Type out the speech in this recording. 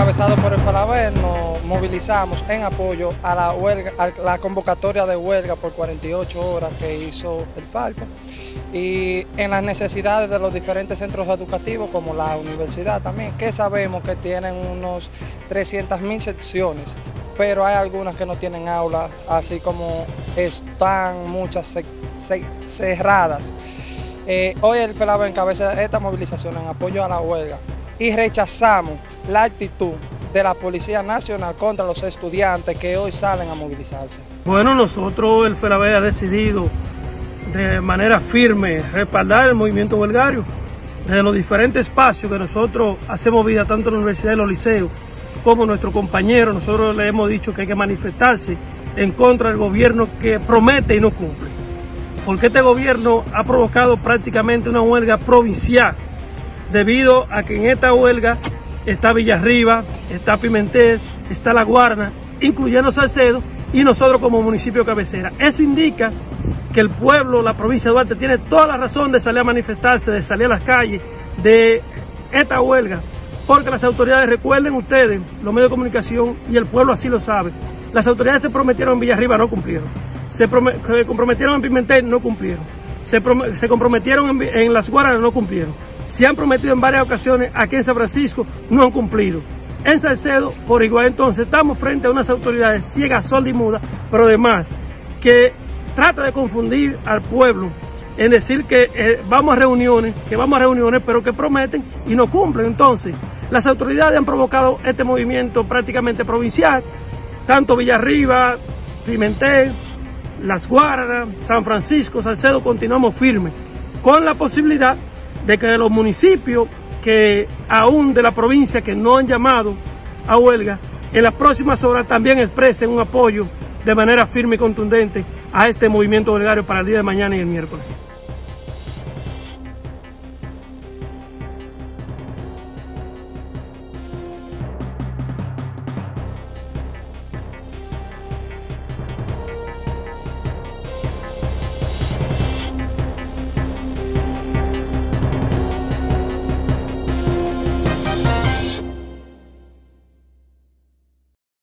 encabezado por el FELABER, nos movilizamos en apoyo a la huelga, a la convocatoria de huelga por 48 horas que hizo el Falpo, y en las necesidades de los diferentes centros educativos, como la universidad también, que sabemos que tienen unos 300.000 secciones, pero hay algunas que no tienen aulas, así como están muchas cerradas. Hoy el FELABER encabeza esta movilización en apoyo a la huelga y rechazamos la actitud de la Policía Nacional contra los estudiantes que hoy salen a movilizarse. Bueno, nosotros, el FELABER, ha decidido de manera firme respaldar el movimiento huelgario desde los diferentes espacios que nosotros hacemos vida, tanto en la universidad y los liceos como nuestros compañeros. Nosotros le hemos dicho que hay que manifestarse en contra del gobierno que promete y no cumple, porque este gobierno ha provocado prácticamente una huelga provincial, debido a que en esta huelga está Villarriba, está Pimentel, está La Guarna, incluyendo Salcedo, y nosotros como municipio cabecera. Eso indica que el pueblo, la provincia de Duarte, tiene toda la razón de salir a manifestarse, de salir a las calles de esta huelga, porque las autoridades, recuerden ustedes, los medios de comunicación y el pueblo así lo sabe, las autoridades se prometieron en Villarriba, no cumplieron, se comprometieron en Pimentel, no cumplieron, se comprometieron en Las Guaranas, no cumplieron, se han prometido en varias ocasiones aquí en San Francisco, no han cumplido. En Salcedo, por igual. Entonces estamos frente a unas autoridades ciegas, sordas y mudas, pero además que trata de confundir al pueblo en decir que vamos a reuniones, pero que prometen y no cumplen. Entonces, las autoridades han provocado este movimiento prácticamente provincial, tanto Villarriba, Pimentel, Las Guaranas, San Francisco, Salcedo, continuamos firmes, con la posibilidad de que los municipios que aún de la provincia que no han llamado a huelga, en las próximas horas también expresen un apoyo de manera firme y contundente a este movimiento huelgario para el día de mañana y el miércoles.